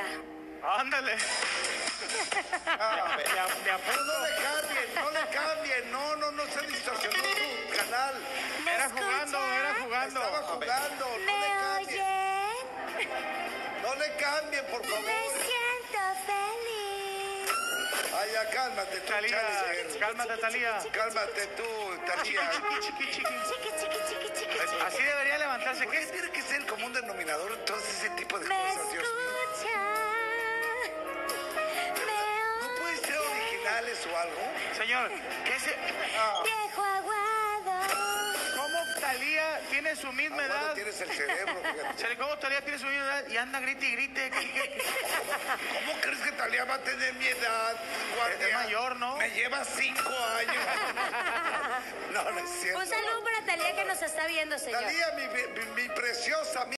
Ándale. De a poco. No le cambien, no se distorsionó tu canal. Era jugando. Estaba jugando, ¿Me oyen? no le cambien, por favor. Me siento feliz. Ay, ya cálmate tú, Talía, Chale. cálmate, Talía. Cálmate tú, Talía. Chiqui, chiqui, chiqui. Así debería levantarse. ¿Qué tiene que ser el común denominador entonces ese tipo de Me cosas, Dios mío? escucha. ¿No pueden ser originales o algo? Señor, ¿qué se... Viejo aguado. ¿Cómo Talía tiene su misma Aguado edad? tienes el cerebro, fíjate. ¿Cómo Talía tiene su misma edad y anda grite y grite? ¿Cómo crees que Talía va a tener mi edad, guardia? Es mayor, ¿no? Me lleva 5 años. No es cierto. Un saludo para Talía que nos está viendo, señor. Talía, mi preciosa.